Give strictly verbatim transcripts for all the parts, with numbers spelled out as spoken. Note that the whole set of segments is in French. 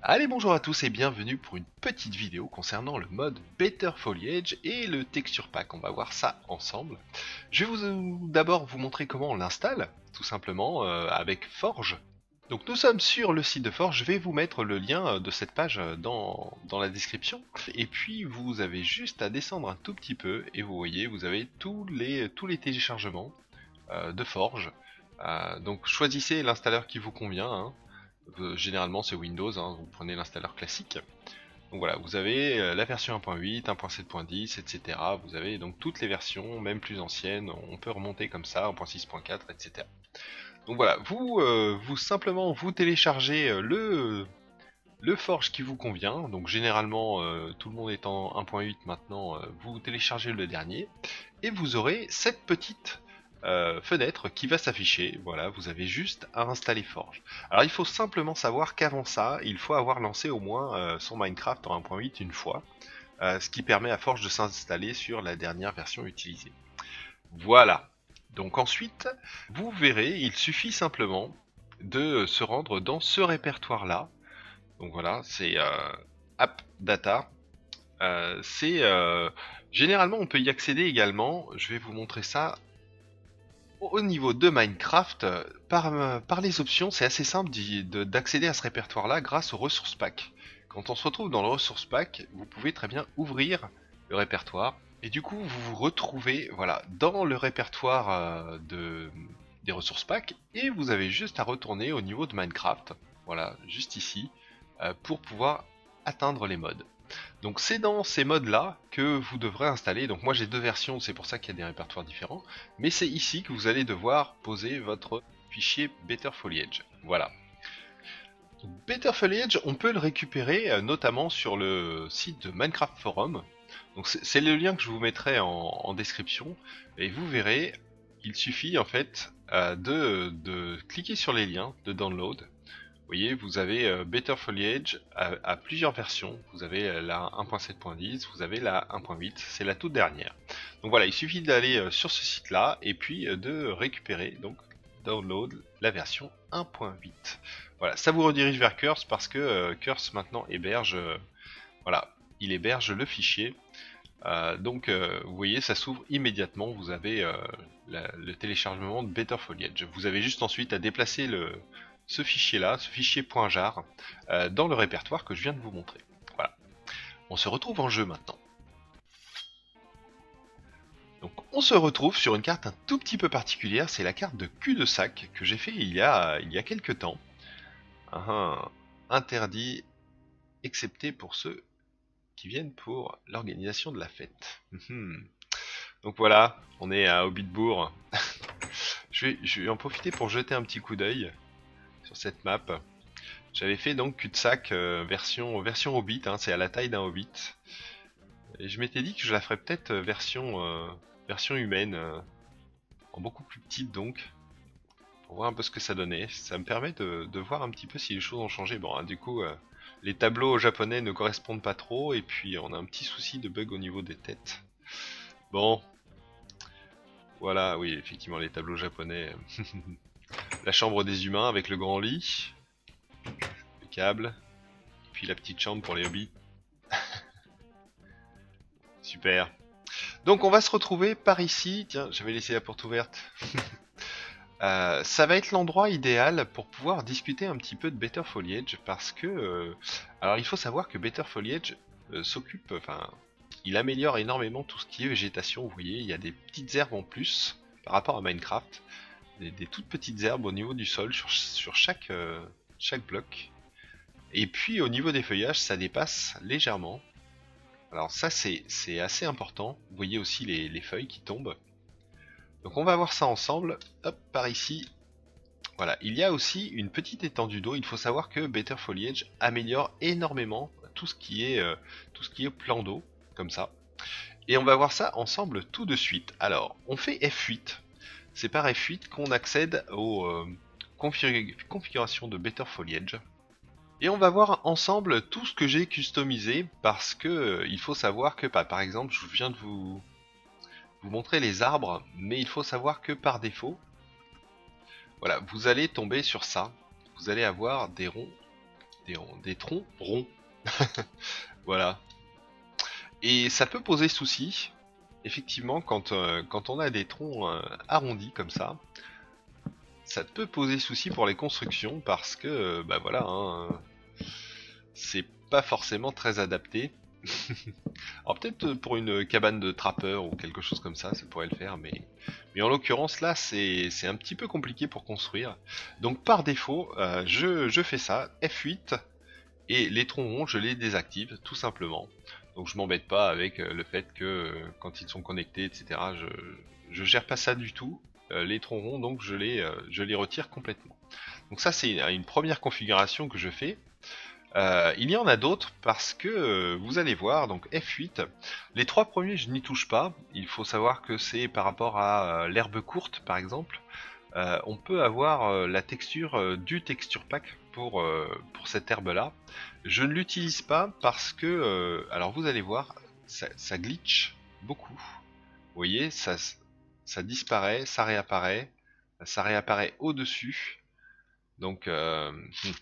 Allez, bonjour à tous et bienvenue pour une petite vidéo concernant le mode Better Foliage et le Texture Pack. On va voir ça ensemble. Je vais vous d'abord vous montrer comment on l'installe, tout simplement euh, avec Forge. Donc nous sommes sur le site de Forge, je vais vous mettre le lien de cette page dans, dans la description. Et puis vous avez juste à descendre un tout petit peu et vous voyez, vous avez tous les, tous les téléchargements euh, de Forge. Euh, donc choisissez l'installeur qui vous convient, hein. Euh, généralement c'est Windows, hein, vous prenez l'installeur classique. Donc voilà, vous avez euh, la version un point huit, un point sept point dix, et cetera. Vous avez donc toutes les versions, même plus anciennes, on peut remonter comme ça, un point six point quatre, et cetera. Donc voilà, vous, euh, vous simplement vous téléchargez euh, le, le Forge qui vous convient. Donc généralement, euh, tout le monde est en un point huit maintenant, euh, vous téléchargez le dernier. Et vous aurez cette petite euh, fenêtre qui va s'afficher. Voilà, vous avez juste à installer Forge. Alors il faut simplement savoir qu'avant ça, il faut avoir lancé au moins euh, son Minecraft en un point huit une fois, euh, ce qui permet à Forge de s'installer sur la dernière version utilisée. Voilà. Donc ensuite, vous verrez, il suffit simplement de se rendre dans ce répertoire-là. Donc voilà, c'est euh, App Data. Euh, c'est euh, généralement on peut y accéder également. Je vais vous montrer ça. Au niveau de Minecraft, par, par les options, c'est assez simple d'accéder à ce répertoire-là grâce au ressources pack. Quand on se retrouve dans le ressources pack, vous pouvez très bien ouvrir le répertoire et du coup vous vous retrouvez voilà, dans le répertoire euh, de, des ressources pack et vous avez juste à retourner au niveau de Minecraft, voilà, juste ici, euh, pour pouvoir atteindre les modes. Donc c'est dans ces modes là que vous devrez installer, donc moi j'ai deux versions, c'est pour ça qu'il y a des répertoires différents, mais c'est ici que vous allez devoir poser votre fichier Better Foliage. Voilà. Donc, Better Foliage, on peut le récupérer euh, notamment sur le site de Minecraft Forum. Donc c'est le lien que je vous mettrai en, en description, et vous verrez, il suffit en fait euh, de, de cliquer sur les liens de download. Vous voyez, vous avez euh, Better Foliage à, à plusieurs versions. Vous avez la un point sept point dix, vous avez la un point huit, c'est la toute dernière. Donc voilà, il suffit d'aller euh, sur ce site-là et puis euh, de récupérer, donc download la version un point huit. Voilà, ça vous redirige vers Curse parce que euh, Curse maintenant héberge, euh, voilà, il héberge le fichier. Euh, donc euh, vous voyez, ça s'ouvre immédiatement. Vous avez euh, la, le téléchargement de Better Foliage. Vous avez juste ensuite à déplacer le ce fichier-là, ce fichier .jar, euh, dans le répertoire que je viens de vous montrer. Voilà. On se retrouve en jeu maintenant. Donc on se retrouve sur une carte un tout petit peu particulière, c'est la carte de cul-de-sac que j'ai fait il y a il y a quelques temps. Ah, interdit, excepté pour ceux qui viennent pour l'organisation de la fête. Donc voilà, on est à Hobbitbourg. je, vais, je vais en profiter pour jeter un petit coup d'œil sur cette map. J'avais fait donc cul-de-sac euh, version, version Hobbit, hein, c'est à la taille d'un Hobbit. Et je m'étais dit que je la ferais peut-être version, euh, version humaine, euh, en beaucoup plus petite donc, pour voir un peu ce que ça donnait. Ça me permet de, de voir un petit peu si les choses ont changé. Bon, hein, du coup, euh, les tableaux japonais ne correspondent pas trop, et puis on a un petit souci de bug au niveau des têtes. Bon, voilà, oui, effectivement, les tableaux japonais. La chambre des humains avec le grand lit, le câble, puis la petite chambre pour les hobbits. Super. Donc on va se retrouver par ici. Tiens, j'avais laissé la porte ouverte. euh, ça va être l'endroit idéal pour pouvoir discuter un petit peu de Better Foliage parce que, euh, alors il faut savoir que Better Foliage euh, s'occupe, enfin, il améliore énormément tout ce qui est végétation. Vous voyez, il y a des petites herbes en plus par rapport à Minecraft. Des, des toutes petites herbes au niveau du sol sur, sur chaque, euh, chaque bloc. Et puis au niveau des feuillages, ça dépasse légèrement. Alors ça c'est assez important. Vous voyez aussi les, les feuilles qui tombent. Donc on va voir ça ensemble. Hop, par ici. Voilà, il y a aussi une petite étendue d'eau. Il faut savoir que Better Foliage améliore énormément tout ce qui est, euh, tout ce qui est plan d'eau, comme ça. Et on va voir ça ensemble tout de suite. Alors, on fait F huit. C'est par F huit qu'on accède aux euh, config configurations de Better Foliage. Et on va voir ensemble tout ce que j'ai customisé parce que euh, il faut savoir que bah, par exemple je viens de vous, vous montrer les arbres, mais il faut savoir que par défaut, voilà, vous allez tomber sur ça. Vous allez avoir des ronds des, des troncs ronds. Voilà. Et ça peut poser souci, effectivement, quand, euh, quand on a des troncs euh, arrondis comme ça. Ça peut poser souci pour les constructions parce que, euh, bah voilà, hein, c'est pas forcément très adapté. Alors peut-être pour une cabane de trappeur ou quelque chose comme ça, ça pourrait le faire, mais, mais en l'occurrence là, c'est un petit peu compliqué pour construire. Donc par défaut, euh, je, je fais ça, F huit, et les troncs ronds, je les désactive, tout simplement. Donc je m'embête pas avec le fait que euh, quand ils sont connectés, et cetera, je, je gère pas ça du tout. Euh, les troncs ronds, donc je les, euh, je les retire complètement. Donc ça, c'est une première configuration que je fais. Euh, il y en a d'autres parce que euh, vous allez voir, donc F huit, les trois premiers je n'y touche pas. Il faut savoir que c'est par rapport à euh, l'herbe courte par exemple. Euh, on peut avoir euh, la texture euh, du texture pack pour, euh, pour cette herbe là. Je ne l'utilise pas parce que, euh, alors vous allez voir, ça, ça glitch beaucoup. Vous voyez, ça, ça disparaît, ça réapparaît, ça réapparaît au dessus. Donc euh,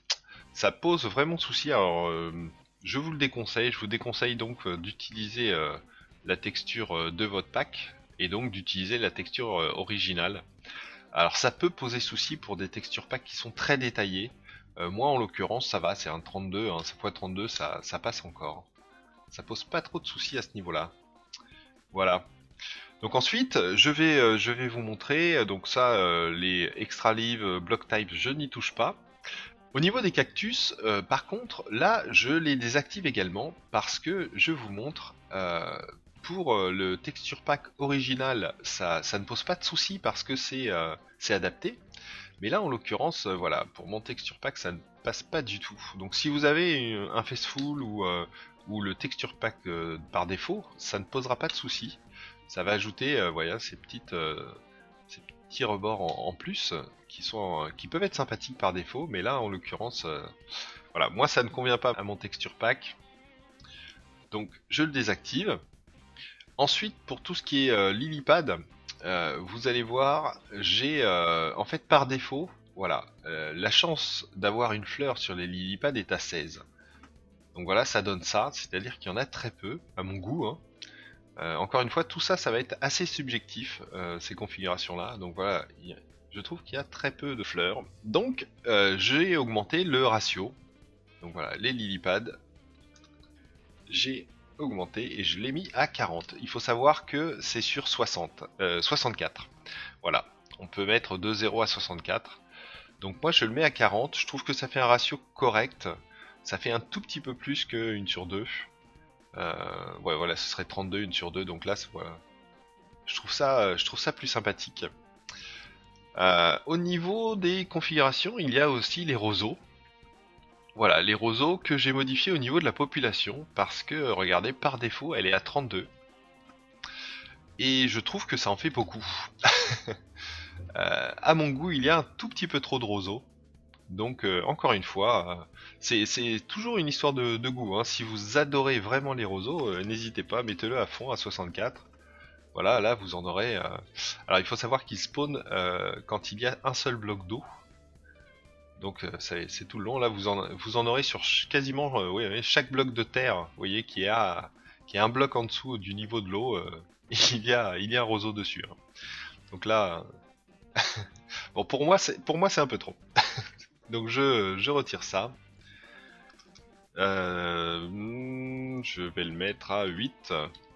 ça pose vraiment souci. Alors euh, je vous le déconseille, je vous déconseille donc euh, d'utiliser euh, la texture euh, de votre pack et donc d'utiliser la texture euh, originale. Alors ça peut poser souci pour des textures packs qui sont très détaillées. Euh, moi en l'occurrence ça va, c'est un trente-deux, hein, fois trente-deux ça, ça passe encore. Ça pose pas trop de soucis à ce niveau là. Voilà. Donc ensuite je vais, euh, je vais vous montrer, donc ça euh, les extra live, euh, block type je n'y touche pas. Au niveau des cactus, euh, par contre, là, je les désactive également parce que je vous montre, euh, pour euh, le texture pack original, ça, ça ne pose pas de souci parce que c'est euh, c'est adapté. Mais là, en l'occurrence, euh, voilà, pour mon texture pack, ça ne passe pas du tout. Donc si vous avez un Faceful ou, euh, ou le texture pack euh, par défaut, ça ne posera pas de souci. Ça va ajouter, euh, voilà, ces petites... Euh, ces petits rebords en, en plus qui sont euh, qui peuvent être sympathiques par défaut, mais là en l'occurrence euh, voilà, moi ça ne convient pas à mon texture pack, donc je le désactive. Ensuite pour tout ce qui est euh, lily-pad, euh, vous allez voir, j'ai euh, en fait par défaut, voilà, euh, la chance d'avoir une fleur sur les lily-pads est à seize. Donc voilà, ça donne ça, c'est à dire qu'il y en a très peu à mon goût, hein. Euh, encore une fois, tout ça, ça va être assez subjectif, euh, ces configurations-là. Donc voilà, y a, je trouve qu'il y a très peu de fleurs. Donc, euh, j'ai augmenté le ratio. Donc voilà, les lilypads, j'ai augmenté et je l'ai mis à quarante. Il faut savoir que c'est sur soixante, euh, soixante-quatre. Voilà, on peut mettre de zéro à soixante-quatre. Donc moi, je le mets à quarante. Je trouve que ça fait un ratio correct. Ça fait un tout petit peu plus qu'une sur deux. Euh, ouais, voilà, ce serait trente-deux, une sur deux, donc là, voilà. Je trouve ça, je trouve ça plus sympathique. Euh, au niveau des configurations, il y a aussi les roseaux. Voilà, les roseaux que j'ai modifiés au niveau de la population, parce que, regardez, par défaut, elle est à trente-deux. Et je trouve que ça en fait beaucoup. euh, à mon goût, il y a un tout petit peu trop de roseaux. Donc euh, encore une fois, euh, c'est toujours une histoire de, de goût, hein. Si vous adorez vraiment les roseaux, euh, n'hésitez pas, mettez-le à fond à soixante-quatre. Voilà, là vous en aurez... Euh... Alors il faut savoir qu'ils spawnent euh, quand il y a un seul bloc d'eau. Donc euh, c'est tout le long, là vous en, vous en aurez sur quasiment euh, oui, chaque bloc de terre, vous voyez, qui a, qui a un bloc en dessous du niveau de l'eau, euh, il, y a, il y a un roseau dessus, hein. Donc là... bon, pour moi c'est un peu trop. Donc je, je retire ça. Euh, je vais le mettre à huit.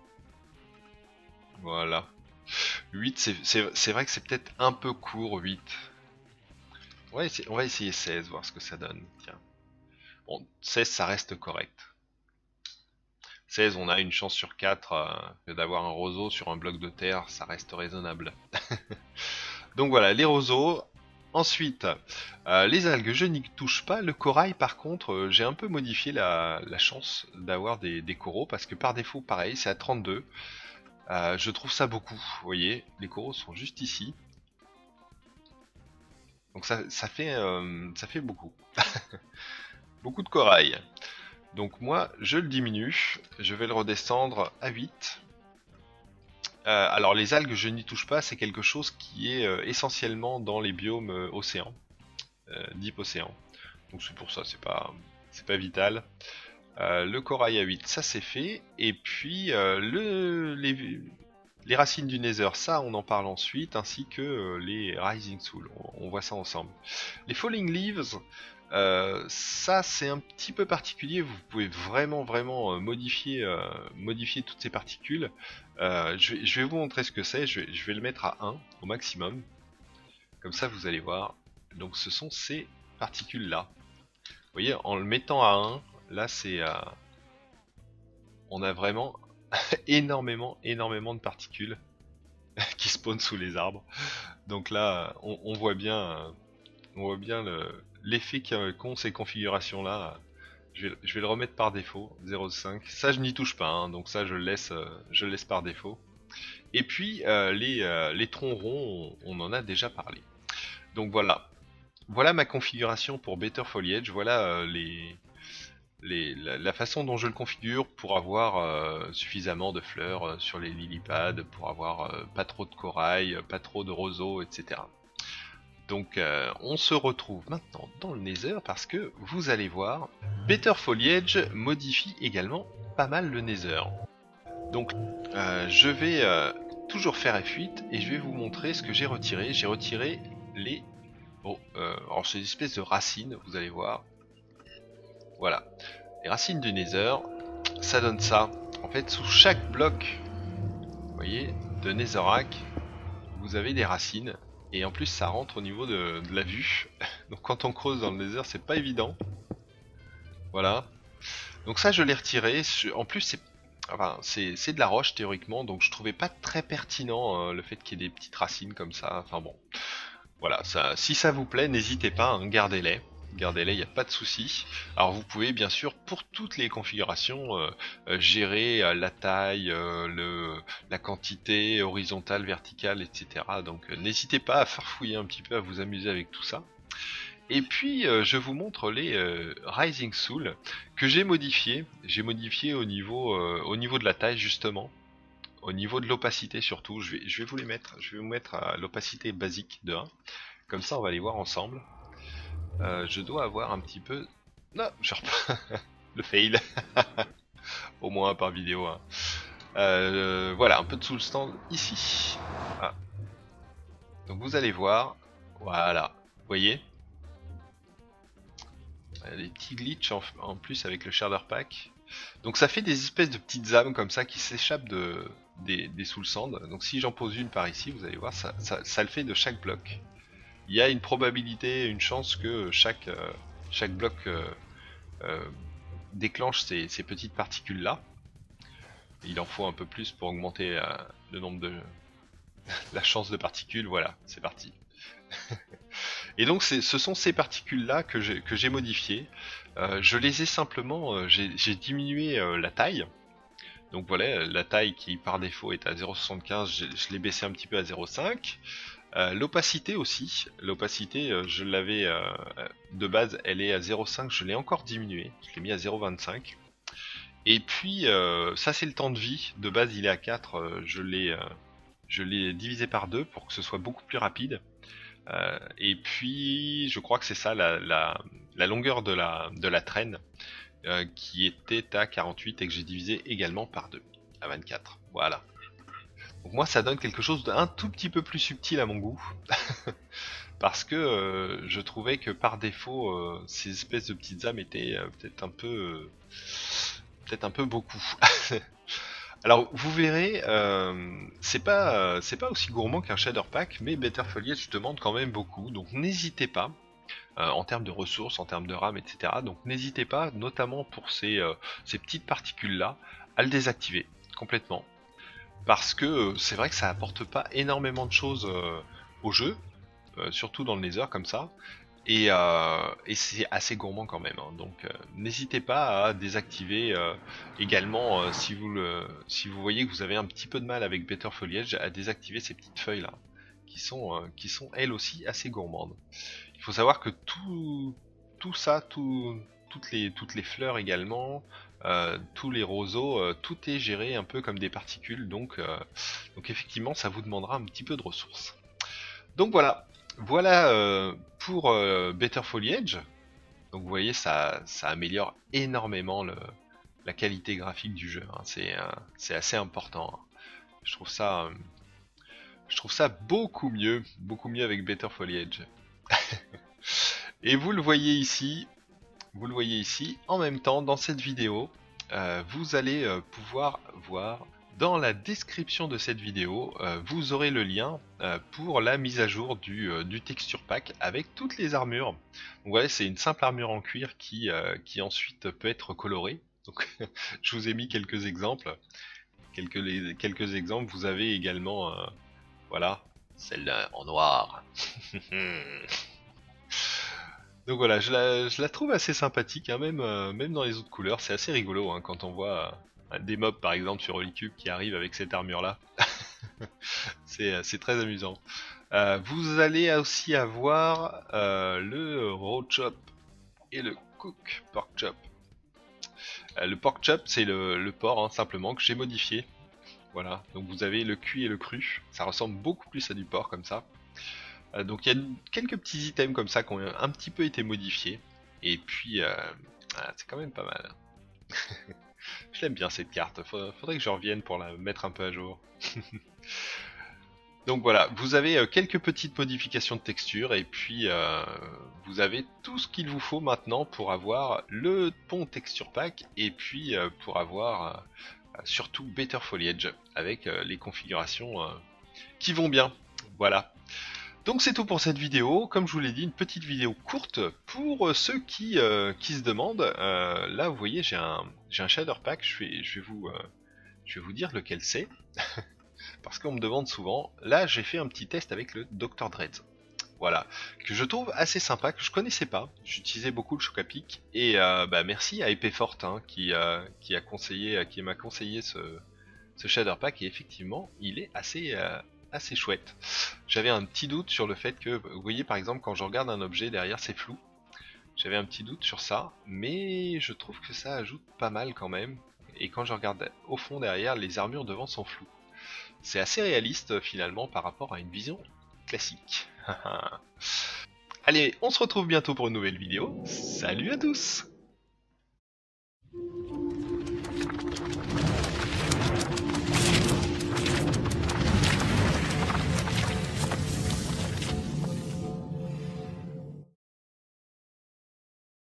Voilà. huit, c'est vrai que c'est peut-être un peu court, huit. On va, essayer, on va essayer seize, voir ce que ça donne. Tiens. Bon, seize, ça reste correct. seize, on a une chance sur quatre euh, d'avoir un roseau sur un bloc de terre, ça reste raisonnable. Donc voilà, les roseaux. Ensuite, euh, les algues, je n'y touche pas. Le corail, par contre, euh, j'ai un peu modifié la, la chance d'avoir des, des coraux, parce que par défaut, pareil, c'est à trente-deux. Euh, je trouve ça beaucoup, vous voyez, les coraux sont juste ici. Donc ça, ça, fait, euh, ça fait beaucoup. Beaucoup de corail. Donc moi, je le diminue. Je vais le redescendre à huit. Euh, alors les algues, je n'y touche pas, c'est quelque chose qui est euh, essentiellement dans les biomes euh, océans, euh, deep océan. Donc c'est pour ça, c'est pas, c'est pas vital. Euh, le corail à huit, ça c'est fait. Et puis euh, le, les, les racines du Nether, ça on en parle ensuite, ainsi que euh, les Rising Soul, on, on voit ça ensemble. Les Falling Leaves, euh, ça c'est un petit peu particulier, vous pouvez vraiment vraiment euh, modifier, euh, modifier toutes ces particules. Euh, je, vais, je vais vous montrer ce que c'est, je, je vais le mettre à un au maximum, comme ça vous allez voir. Donc ce sont ces particules là. Vous voyez, en le mettant à un, là c'est... Euh, on a vraiment énormément, énormément de particules qui spawnent sous les arbres. Donc là, on, on voit bien, on voit bien l'effet qu'ont ces configurations là. Je vais, je vais le remettre par défaut, zéro virgule cinq. Ça je n'y touche pas, hein, donc ça je le laisse, je le laisse par défaut. Et puis euh, les, euh, les troncs ronds, on, on en a déjà parlé. Donc voilà, voilà ma configuration pour Better Foliage. Voilà euh, les, Les, la, la façon dont je le configure pour avoir euh, suffisamment de fleurs euh, sur les lilypads, pour avoir euh, pas trop de corail, pas trop de roseaux, et cetera. Donc euh, on se retrouve maintenant dans le Nether parce que vous allez voir, Better Foliage modifie également pas mal le Nether. Donc euh, je vais euh, toujours faire F huit et je vais vous montrer ce que j'ai retiré. J'ai retiré les... Oh, euh, alors c'est des espèces de racines, vous allez voir. Voilà, les racines du Nether, ça donne ça. En fait, sous chaque bloc, vous voyez, de Netherrack, vous avez des racines. Et en plus, ça rentre au niveau de, de la vue. Donc quand on creuse dans le Nether, c'est pas évident. Voilà. Donc ça, je l'ai retiré. En plus, c'est enfin, c'est de la roche, théoriquement. Donc je trouvais pas très pertinent euh, le fait qu'il y ait des petites racines comme ça. Enfin bon. Voilà, ça, si ça vous plaît, n'hésitez pas, hein, gardez-les. Gardez-les, il n'y a pas de souci. Alors vous pouvez bien sûr pour toutes les configurations euh, euh, gérer euh, la taille, euh, le, la quantité horizontale, verticale, et cetera. Donc euh, n'hésitez pas à farfouiller un petit peu, à vous amuser avec tout ça. Et puis euh, je vous montre les euh, Rising Soul que j'ai modifié. J'ai modifié au niveau, euh, au niveau de la taille justement. Au niveau de l'opacité surtout, je vais, je vais vous les mettre. Je vais vous mettre à l'opacité basique de un. Comme ça on va les voir ensemble. Euh, je dois avoir un petit peu... Non, je reprends le fail. Au moins un par vidéo. Hein. Euh, voilà, un peu de sous le stand ici. Ah. Donc vous allez voir. Voilà. Vous voyez, des petits glitches en, en plus avec le shader pack. Donc ça fait des espèces de petites âmes comme ça qui s'échappent de, des, des sous le sand. Donc si j'en pose une par ici, vous allez voir, ça, ça, ça le fait de chaque bloc. Il y a une probabilité, une chance que chaque, euh, chaque bloc euh, euh, déclenche ces, ces petites particules là. Il en faut un peu plus pour augmenter euh, le nombre de... la chance de particules, voilà, c'est parti. Et donc ce sont ces particules là que j'ai modifiées. Euh, je les ai simplement, euh, j'ai diminué euh, la taille. Donc voilà, la taille qui par défaut est à zéro virgule soixante-quinze, je, je l'ai baissé un petit peu à zéro virgule cinq. Euh, l'opacité aussi, l'opacité euh, je l'avais euh, de base, elle est à zéro virgule cinq, je l'ai encore diminué, je l'ai mis à zéro virgule vingt-cinq. Et puis euh, ça c'est le temps de vie, de base il est à quatre, euh, je l'ai euh, je l'ai divisé par deux pour que ce soit beaucoup plus rapide. Euh, et puis je crois que c'est ça la, la, la longueur de la, de la traîne euh, qui était à quarante-huit et que j'ai divisé également par deux, à vingt-quatre, voilà. Donc moi ça donne quelque chose d'un tout petit peu plus subtil à mon goût. Parce que euh, je trouvais que par défaut euh, ces espèces de petites âmes étaient euh, peut-être un peu euh, peut-être un peu beaucoup. Alors vous verrez, euh, c'est pas euh, c'est pas aussi gourmand qu'un shader pack, mais Better Foliage demande quand même beaucoup, donc n'hésitez pas euh, en termes de ressources, en termes de RAM, et cetera. Donc n'hésitez pas, notamment pour ces, euh, ces petites particules là, à le désactiver complètement. Parce que euh, c'est vrai que ça apporte pas énormément de choses euh, au jeu, euh, surtout dans le Nether comme ça, et, euh, et c'est assez gourmand quand même. Hein. Donc euh, n'hésitez pas à désactiver euh, également euh, si, vous le, si vous voyez que vous avez un petit peu de mal avec Better Foliage, à désactiver ces petites feuilles là, qui sont, euh, qui sont elles aussi assez gourmandes. Il faut savoir que tout, tout ça, tout, toutes, les, toutes les fleurs également, Euh, tous les roseaux, euh, tout est géré un peu comme des particules, donc, euh, donc effectivement ça vous demandera un petit peu de ressources. Donc voilà, voilà euh, pour euh, Better Foliage. Donc vous voyez, ça, ça améliore énormément le, la qualité graphique du jeu, hein. C'est euh, c'est assez important, hein. Je trouve ça, euh, je trouve ça beaucoup mieux, beaucoup mieux avec Better Foliage. Et vous le voyez ici, vous le voyez ici, en même temps dans cette vidéo, euh, vous allez euh, pouvoir voir dans la description de cette vidéo, euh, vous aurez le lien euh, pour la mise à jour du, euh, du texture pack avec toutes les armures. Donc voilà, c'est une simple armure en cuir qui, euh, qui ensuite peut être colorée. Donc je vous ai mis quelques exemples. Quelques, les, quelques exemples, vous avez également, euh, voilà, celle-là en noir. Donc voilà, je la, je la trouve assez sympathique, hein, même, euh, même dans les autres couleurs, c'est assez rigolo hein, quand on voit euh, des mobs par exemple sur Holycube qui arrivent avec cette armure là. C'est très amusant. Euh, vous allez aussi avoir euh, le Raw Chop et le Cook Pork Chop. Euh, le Pork Chop c'est le, le porc hein, simplement que j'ai modifié. Voilà, donc vous avez le cuit et le cru, ça ressemble beaucoup plus à du porc comme ça. Euh, donc il y a quelques petits items comme ça qui ont un petit peu été modifiés. Et puis, euh, ah, c'est quand même pas mal. Je l'aime bien cette carte, faudrait, faudrait que je revienne pour la mettre un peu à jour. Donc voilà, vous avez euh, quelques petites modifications de texture et puis euh, vous avez tout ce qu'il vous faut maintenant pour avoir le bon texture pack et puis euh, pour avoir euh, surtout Better Foliage avec euh, les configurations euh, qui vont bien. Voilà. Donc c'est tout pour cette vidéo, comme je vous l'ai dit, une petite vidéo courte pour ceux qui, euh, qui se demandent. Euh, là vous voyez j'ai un, j'ai un shader pack, je vais, je vais, vous, euh, je vais vous dire lequel c'est, parce qu'on me demande souvent. Là j'ai fait un petit test avec le docteur Dreads, voilà, que je trouve assez sympa, que je connaissais pas, j'utilisais beaucoup le Chocapic, et euh, bah, merci à Épée Forte hein, qui, euh, qui a conseillé, qui m'a conseillé ce, ce shader pack, et effectivement il est assez... Euh, assez chouette. J'avais un petit doute sur le fait que, vous voyez par exemple quand je regarde un objet derrière c'est flou, j'avais un petit doute sur ça, mais je trouve que ça ajoute pas mal quand même, et quand je regarde au fond derrière, les armures devant sont floues. C'est assez réaliste finalement par rapport à une vision classique. Allez, on se retrouve bientôt pour une nouvelle vidéo, salut à tous!